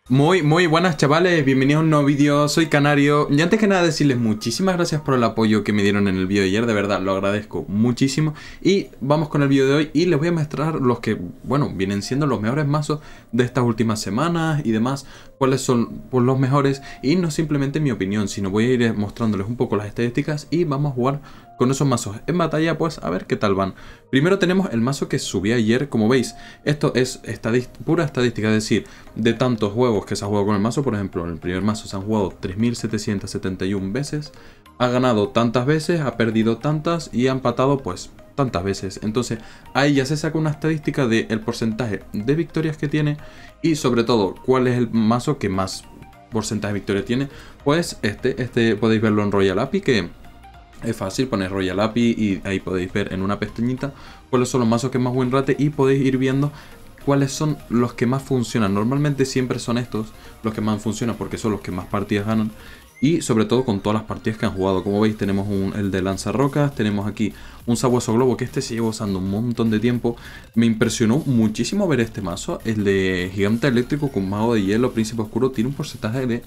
Muy buenas chavales, bienvenidos a un nuevo vídeo, soy Canario y antes que nada decirles muchísimas gracias por el apoyo que me dieron en el vídeo de ayer, de verdad lo agradezco muchísimo. Y vamos con el vídeo de hoy y les voy a mostrar los que, bueno, vienen siendo los mejores mazos de estas últimas semanas y demás, cuáles son pues, los mejores y no simplemente mi opinión, sino voy a ir mostrándoles un poco las estadísticas y vamos a jugar con esos mazos en batalla, pues a ver qué tal van. Primero tenemos el mazo que subí ayer, como veis, esto es pura estadística, es decir, de tantos juegos que se ha jugado con el mazo. Por ejemplo, en el primer mazo se han jugado 3771 veces, ha ganado tantas veces, ha perdido tantas y ha empatado pues tantas veces. Entonces ahí ya se saca una estadística del porcentaje de victorias que tiene y sobre todo cuál es el mazo que más porcentaje de victoria tiene. Pues este podéis verlo en Royal API, que es fácil, poner Royal API y ahí podéis ver en una pestañita cuáles son los mazos que más win rate y podéis ir viendo cuáles son los que más funcionan. Normalmente siempre son estos los que más funcionan porque son los que más partidas ganan y sobre todo con todas las partidas que han jugado. Como veis tenemos el de lanzarrocas, tenemos aquí un sabueso globo que este se lleva usando un montón de tiempo. Me impresionó muchísimo ver este mazo, el de gigante eléctrico con mago de hielo, príncipe oscuro, tiene un porcentaje de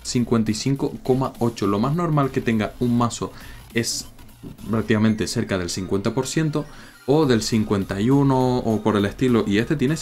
55,8. Lo más normal que tenga un mazo es prácticamente cerca del 50% o del 51% o por el estilo, y este tiene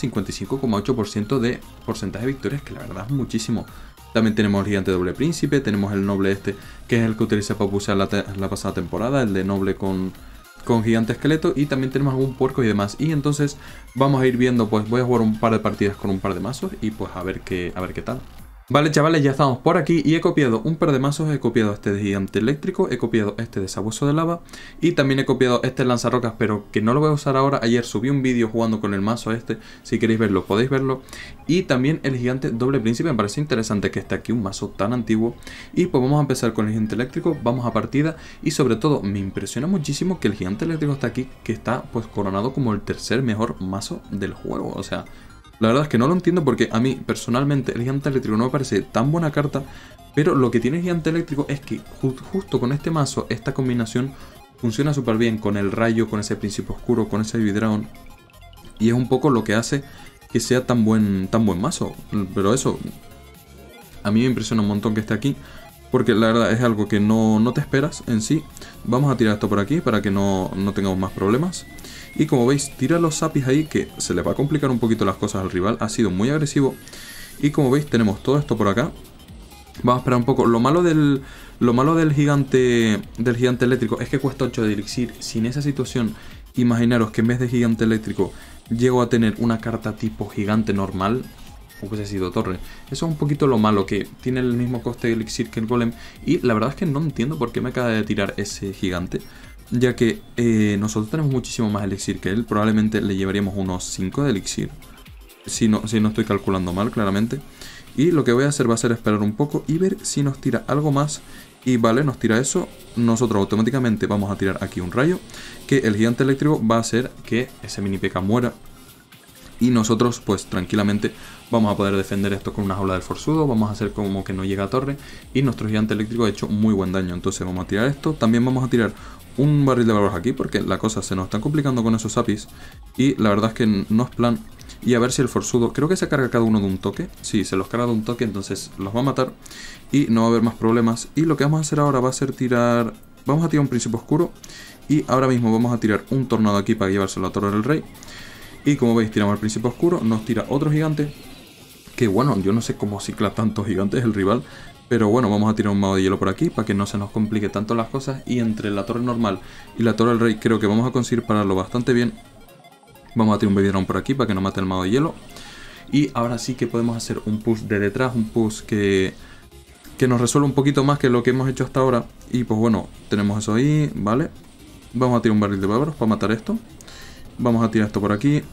55,8% de porcentaje de victorias, que la verdad es muchísimo. También tenemos el gigante doble príncipe, tenemos el noble este, que es el que utilicé para pusear la pasada temporada, el de noble con gigante esqueleto, y también tenemos algún puerco y demás. Y entonces vamos a ir viendo, pues voy a jugar un par de partidas con un par de mazos y pues a ver qué tal. Vale chavales, ya estamos por aquí y he copiado un par de mazos. He copiado este de gigante eléctrico, he copiado este de sabueso de lava y también he copiado este lanzarrocas, pero que no lo voy a usar ahora. Ayer subí un vídeo jugando con el mazo este, si queréis verlo podéis verlo. Y también el gigante doble príncipe, me parece interesante que esté aquí un mazo tan antiguo. Y pues vamos a empezar con el gigante eléctrico, vamos a partida. Y sobre todo me impresiona muchísimo que el gigante eléctrico está aquí, que está pues coronado como el tercer mejor mazo del juego, o sea... La verdad es que no lo entiendo porque a mí personalmente el gigante eléctrico no me parece tan buena carta, pero lo que tiene el gigante eléctrico es que justo con este mazo, esta combinación funciona súper bien con el rayo, con ese príncipe oscuro, con ese Vidragon, y es un poco lo que hace que sea tan buen mazo. Pero eso, a mí me impresiona un montón que esté aquí, porque la verdad es algo que no te esperas en sí. Vamos a tirar esto por aquí para que no tengamos más problemas. Y como veis, tira los zapis ahí, que se le va a complicar un poquito las cosas al rival. Ha sido muy agresivo. Y como veis, tenemos todo esto por acá. Vamos a esperar un poco. Lo malo del gigante eléctrico es que cuesta 8 de elixir. Si en esa situación, imaginaros que en vez de gigante eléctrico llego a tener una carta tipo gigante normal, hubiese sido torre. Eso es un poquito lo malo, que tiene el mismo coste de elixir que el golem. Y la verdad es que no entiendo por qué me acaba de tirar ese gigante, ya que nosotros tenemos muchísimo más elixir que él. Probablemente le llevaríamos unos 5 de elixir, si no estoy calculando mal, claramente. Y lo que voy a hacer va a ser esperar un poco y ver si nos tira algo más. Y vale, nos tira eso. Nosotros automáticamente vamos a tirar aquí un rayo, que el gigante eléctrico va a hacer que ese mini P.K. muera. Y nosotros pues tranquilamente vamos a poder defender esto con una jaula del forzudo. Vamos a hacer como que no llega a torre. Y nuestro gigante eléctrico ha hecho muy buen daño. Entonces vamos a tirar esto. También vamos a tirar un barril de bárbaros aquí, porque la cosa se nos está complicando con esos apis. Y la verdad es que no es plan. Y a ver si el forzudo, creo que se carga cada uno de un toque. Sí, se los carga de un toque, entonces los va a matar y no va a haber más problemas. Y lo que vamos a hacer ahora va a ser tirar... Vamos a tirar un príncipe oscuro. Y ahora mismo vamos a tirar un tornado aquí para llevárselo a la torre del rey. Y como veis, tiramos el príncipe oscuro, nos tira otro gigante. Que bueno, yo no sé cómo cicla tantos gigantes el rival. Pero bueno, vamos a tirar un mago de hielo por aquí para que no se nos complique tanto las cosas. Y entre la torre normal y la torre del rey creo que vamos a conseguir pararlo bastante bien. Vamos a tirar un baby drone por aquí para que no mate el mago de hielo. Y ahora sí que podemos hacer un push de detrás, un push que nos resuelve un poquito más que lo que hemos hecho hasta ahora. Y pues bueno, tenemos eso ahí, ¿vale? Vamos a tirar un barril de bárbaros para matar esto. Vamos a tirar esto por aquí.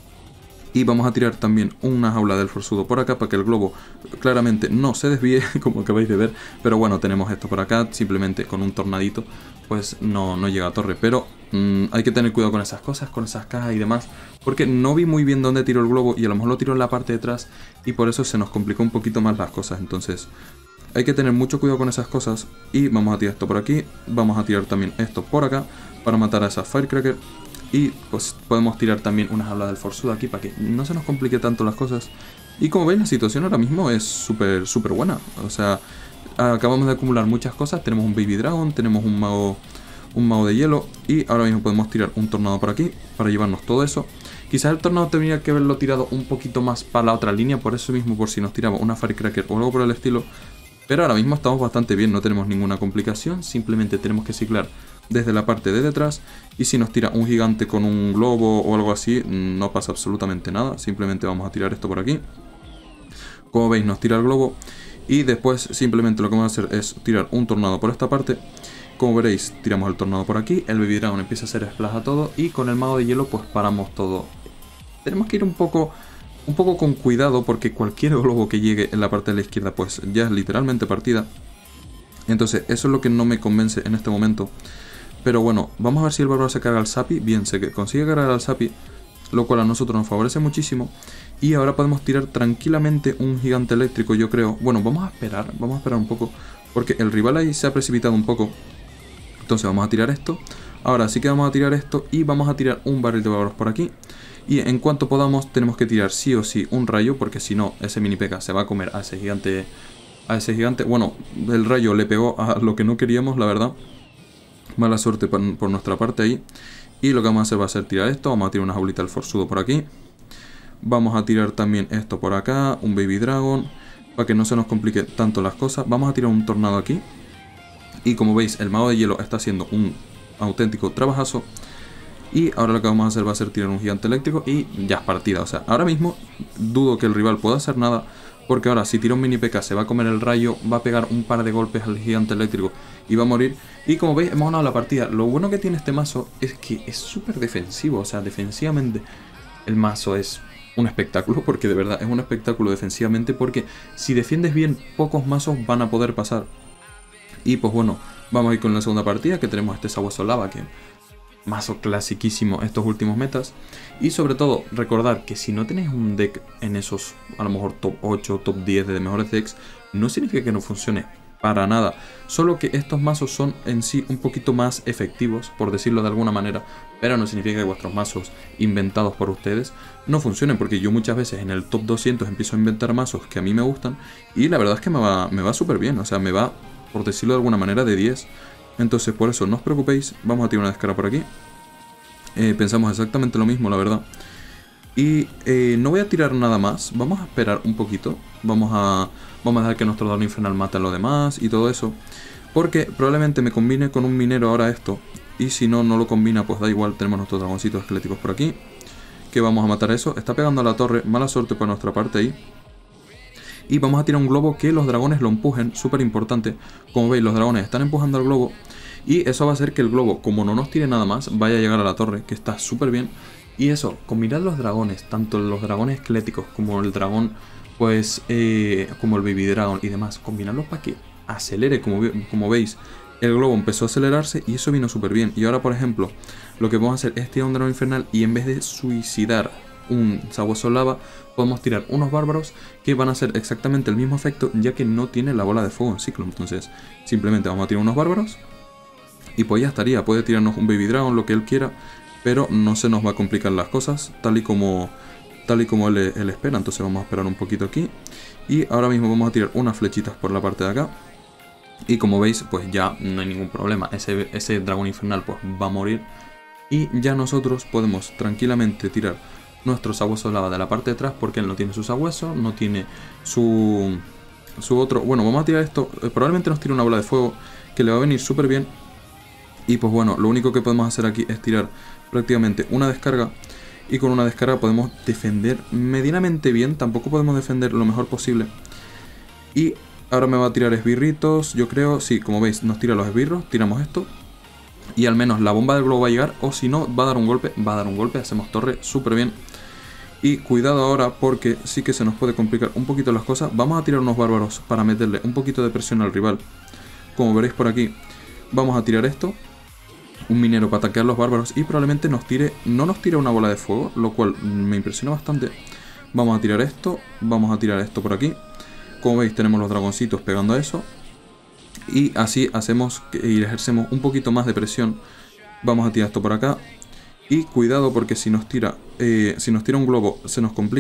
Y vamos a tirar también una jaula del forzudo por acá para que el globo claramente no se desvíe, como acabáis de ver. Pero bueno, tenemos esto por acá, simplemente con un tornadito pues no llega a torre. Pero hay que tener cuidado con esas cosas, con esas cajas y demás, porque no vi muy bien dónde tiró el globo y a lo mejor lo tiró en la parte de atrás y por eso se nos complicó un poquito más las cosas. Entonces hay que tener mucho cuidado con esas cosas. Y vamos a tirar esto por aquí, vamos a tirar también esto por acá para matar a esa Firecracker. Y pues podemos tirar también una jaula del forzudo aquí para que no se nos complique tanto las cosas. Y como veis, la situación ahora mismo es súper buena. O sea, acabamos de acumular muchas cosas. Tenemos un Baby Dragon, tenemos un mago de hielo. Y ahora mismo podemos tirar un tornado por aquí para llevarnos todo eso. Quizás el tornado tendría que haberlo tirado un poquito más para la otra línea. Por eso mismo, por si nos tiramos una Firecracker o algo por el estilo. Pero ahora mismo estamos bastante bien, no tenemos ninguna complicación. Simplemente tenemos que ciclar desde la parte de detrás. Y si nos tira un gigante con un globo o algo así, no pasa absolutamente nada. Simplemente vamos a tirar esto por aquí. Como veis, nos tira el globo. Y después simplemente lo que vamos a hacer es tirar un tornado por esta parte. Como veréis, tiramos el tornado por aquí. El Baby Dragon empieza a hacer splash a todo. Y con el mago de hielo pues paramos todo. Tenemos que ir un poco con cuidado, porque cualquier globo que llegue en la parte de la izquierda pues ya es literalmente partida. Entonces eso es lo que no me convence en este momento. Pero bueno, vamos a ver si el bárbaro se carga al Sapi. Bien, se consigue cargar al Sapi, lo cual a nosotros nos favorece muchísimo. Y ahora podemos tirar tranquilamente un gigante eléctrico, yo creo. Bueno, vamos a esperar un poco, porque el rival ahí se ha precipitado un poco. Entonces vamos a tirar esto. Ahora sí que vamos a tirar esto y vamos a tirar un barril de bárbaros por aquí. Y en cuanto podamos tenemos que tirar sí o sí un rayo, porque si no ese mini P.E.K.K.A se va a comer a ese gigante. Bueno, el rayo le pegó a lo que no queríamos, la verdad. Mala suerte por nuestra parte ahí. Y lo que vamos a hacer va a ser tirar esto. Vamos a tirar una jaulita del forzudo por aquí. Vamos a tirar también esto por acá, un Baby Dragon, para que no se nos complique tanto las cosas. Vamos a tirar un tornado aquí. Y como veis, el mago de hielo está haciendo un auténtico trabajazo. Y ahora lo que vamos a hacer va a ser tirar un gigante eléctrico y ya es partida. O sea, ahora mismo dudo que el rival pueda hacer nada, porque ahora si tira un mini P.E.K.K.A se va a comer el rayo, va a pegar un par de golpes al gigante eléctrico y va a morir. Y como veis, hemos ganado la partida. Lo bueno que tiene este mazo es que es súper defensivo. O sea, defensivamente el mazo es un espectáculo, porque de verdad es un espectáculo defensivamente, porque si defiendes bien, pocos mazos van a poder pasar. Y pues bueno, vamos a ir con la segunda partida, que tenemos este Sabueso Lava, que mazo clasiquísimo estos últimos metas. Y sobre todo, recordar que si no tenéis un deck en esos, a lo mejor top 8, top 10 de mejores decks, no significa que no funcione para nada. Solo que estos mazos son en sí un poquito más efectivos, por decirlo de alguna manera. Pero no significa que vuestros mazos inventados por ustedes no funcionen, porque yo muchas veces en el top 200 empiezo a inventar mazos que a mí me gustan. Y la verdad es que me va súper bien, o sea, me va, por decirlo de alguna manera, de 10. Entonces por eso no os preocupéis, vamos a tirar una descarga por aquí. Pensamos exactamente lo mismo, la verdad. Y no voy a tirar nada más, vamos a esperar un poquito. Vamos a dejar que nuestro dragón infernal mate a lo demás y todo eso, porque probablemente me combine con un minero ahora esto. Y si no, no lo combina, pues da igual, tenemos nuestros dragoncitos esqueléticos por aquí, que vamos a matar eso. Está pegando a la torre, mala suerte por nuestra parte ahí. Y vamos a tirar un globo que los dragones lo empujen, súper importante. Como veis, los dragones están empujando al globo. Y eso va a hacer que el globo, como no nos tire nada más, vaya a llegar a la torre, que está súper bien. Y eso, combinad los dragones, tanto los dragones esqueléticos como el dragón, pues, como el Baby Dragon y demás. Combinadlos para que acelere, como veis. El globo empezó a acelerarse y eso vino súper bien. Y ahora, por ejemplo, lo que vamos a hacer es tirar un dragón infernal y en vez de suicidar un Sabueso Lava, podemos tirar unos bárbaros que van a hacer exactamente el mismo efecto, ya que no tiene la bola de fuego en ciclo. Entonces, simplemente vamos a tirar unos bárbaros y pues ya estaría. Puede tirarnos un Baby Dragon, lo que él quiera, pero no se nos va a complicar las cosas, tal y como él espera. Entonces vamos a esperar un poquito aquí. Y ahora mismo vamos a tirar unas flechitas por la parte de acá. Y como veis, pues ya no hay ningún problema. Ese dragón infernal pues va a morir. Y ya nosotros podemos tranquilamente tirar nuestro Sabueso Lava de la parte de atrás, porque él no tiene su sabueso, no tiene su otro. Bueno, vamos a tirar esto. Probablemente nos tire una bola de fuego, que le va a venir súper bien. Y pues bueno, lo único que podemos hacer aquí es tirar prácticamente una descarga. Y con una descarga podemos defender medianamente bien. Tampoco podemos defender lo mejor posible. Y ahora me va a tirar esbirritos, yo creo. Sí, como veis, nos tira los esbirros. Tiramos esto. Y al menos la bomba del globo va a llegar. O si no, va a dar un golpe. Va a dar un golpe. Hacemos torre súper bien. Y cuidado ahora, porque sí que se nos puede complicar un poquito las cosas. Vamos a tirar unos bárbaros para meterle un poquito de presión al rival. Como veréis por aquí, vamos a tirar esto. Un minero para atacar a los bárbaros. Y probablemente nos tire, no nos tire una bola de fuego, lo cual me impresiona bastante. Vamos a tirar esto. Vamos a tirar esto por aquí. Como veis, tenemos los dragoncitos pegando a eso. Y así hacemos y ejercemos un poquito más de presión. Vamos a tirar esto por acá. Y cuidado, porque si nos tira un globo se nos complica.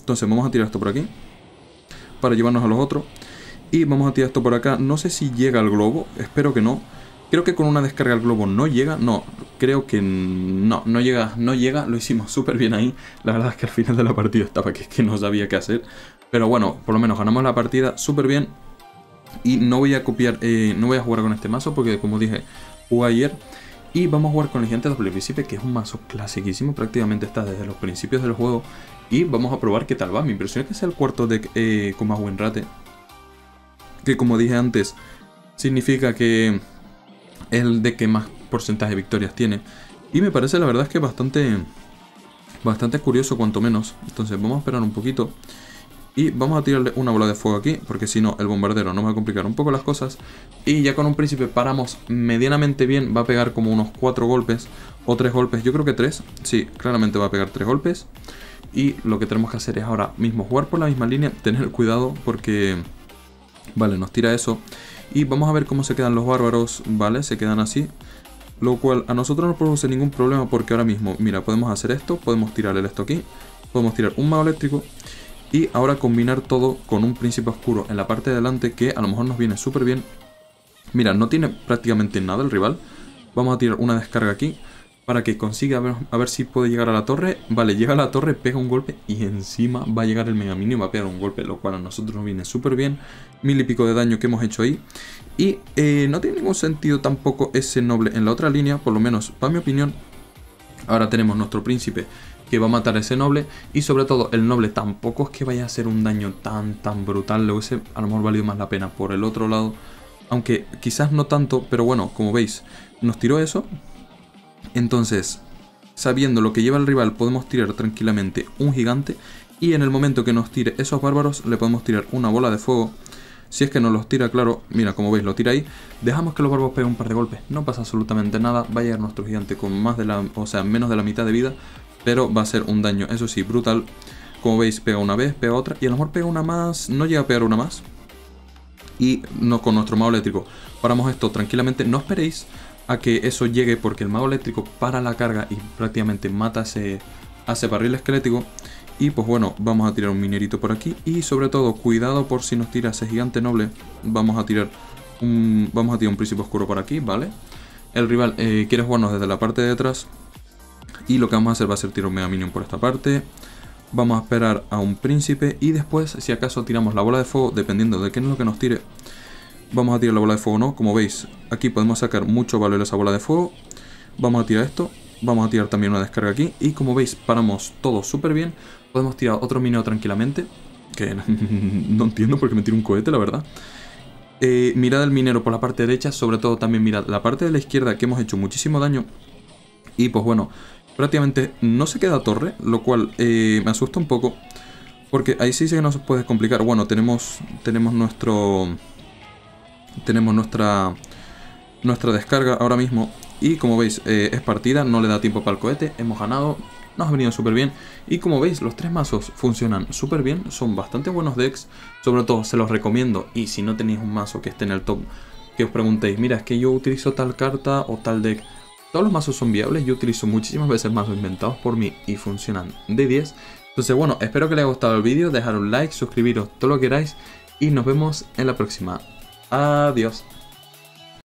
Entonces vamos a tirar esto por aquí para llevarnos a los otros. Y vamos a tirar esto por acá. No sé si llega al globo, espero que no. Creo que con una descarga al globo no llega. No, creo que no llega. Lo hicimos súper bien ahí. La verdad es que al final de la partida estaba que no sabía qué hacer. Pero bueno, por lo menos ganamos la partida súper bien. Y no voy a copiar, no voy a jugar con este mazo porque como dije, jugué ayer. Y vamos a jugar con el Gigante Doble Príncipe, que es un mazo clasiquísimo. Prácticamente está desde los principios del juego. Y vamos a probar qué tal va. Me impresiona que sea el cuarto deck con más win rate. Que como dije antes, significa que es el deck que más porcentaje de victorias tiene. Y me parece la verdad es que bastante curioso cuanto menos. Entonces vamos a esperar un poquito. Y vamos a tirarle una bola de fuego aquí, porque si no el bombardero nos va a complicar un poco las cosas. Y ya con un príncipe paramos medianamente bien. Va a pegar como unos 4 golpes o 3 golpes. Yo creo que 3. Sí, claramente va a pegar 3 golpes. Y lo que tenemos que hacer es ahora mismo jugar por la misma línea. Tener cuidado porque... Vale, nos tira eso. Y vamos a ver cómo se quedan los bárbaros. Vale, se quedan así. Lo cual a nosotros no produce ningún problema porque ahora mismo, mira, podemos hacer esto. Podemos tirarle esto aquí. Podemos tirar un mago eléctrico. Y ahora combinar todo con un príncipe oscuro en la parte de delante que a lo mejor nos viene súper bien. Mira, no tiene prácticamente nada el rival. Vamos a tirar una descarga aquí para que consiga a ver si puede llegar a la torre. Vale, llega a la torre, pega un golpe y encima va a llegar el Mega Minion y va a pegar un golpe, lo cual a nosotros nos viene súper bien. 1000 y pico de daño que hemos hecho ahí. Y no tiene ningún sentido tampoco ese noble en la otra línea, por lo menos para mi opinión. Ahora tenemos nuestro príncipe que va a matar a ese noble. Y sobre todo el noble tampoco es que vaya a hacer un daño tan brutal. Le hubiese a lo mejor valido más la pena por el otro lado. Aunque quizás no tanto, pero bueno, como veis, nos tiró eso. Entonces, sabiendo lo que lleva el rival, podemos tirar tranquilamente un gigante. Y en el momento que nos tire esos bárbaros, le podemos tirar una bola de fuego. Si es que nos los tira, claro, mira, como veis, lo tira ahí. Dejamos que los bárbaros peguen un par de golpes. No pasa absolutamente nada. Va a llegar nuestro gigante con menos de la mitad de vida. Pero va a ser un daño, eso sí, brutal. Como veis, pega una vez, pega otra. Y a lo mejor pega una más, no llega a pegar una más. Y no con nuestro mago eléctrico paramos esto tranquilamente. No esperéis a que eso llegue porque el mago eléctrico para la carga y prácticamente mata a ese barril esquelético. Y pues bueno, vamos a tirar un minerito por aquí. Y sobre todo, cuidado por si nos tira ese gigante noble. Vamos a tirar un príncipe oscuro por aquí, ¿vale? El rival quiere jugarnos desde la parte de atrás. Y lo que vamos a hacer va a ser tirar un Mega Minion por esta parte. Vamos a esperar a un príncipe. Y después, si acaso tiramos la bola de fuego, dependiendo de qué es lo que nos tire, vamos a tirar la bola de fuego o no. Como veis, aquí podemos sacar mucho valor a esa bola de fuego. Vamos a tirar esto. Vamos a tirar también una descarga aquí. Y como veis, paramos todo súper bien. Podemos tirar otro minero tranquilamente. Que no entiendo por qué me tiro un cohete, la verdad. Mirad el minero por la parte derecha. Sobre todo también mirad la parte de la izquierda, que hemos hecho muchísimo daño. Y pues bueno, prácticamente no se queda torre, lo cual me asusta un poco. Porque ahí sí que nos puede complicar. Bueno, tenemos nuestra descarga ahora mismo. Y como veis, es partida, no le da tiempo para el cohete. Hemos ganado, nos ha venido súper bien. Y como veis, los tres mazos funcionan súper bien. Son bastante buenos decks. Sobre todo, se los recomiendo. Y si no tenéis un mazo que esté en el top, que os preguntéis, mira, es que yo utilizo tal carta o tal deck. Todos los mazos son viables. Yo utilizo muchísimas veces mazos inventados por mí y funcionan de 10. Entonces bueno, espero que les haya gustado el vídeo. Dejar un like, suscribiros, todo lo que queráis. Y nos vemos en la próxima. Adiós.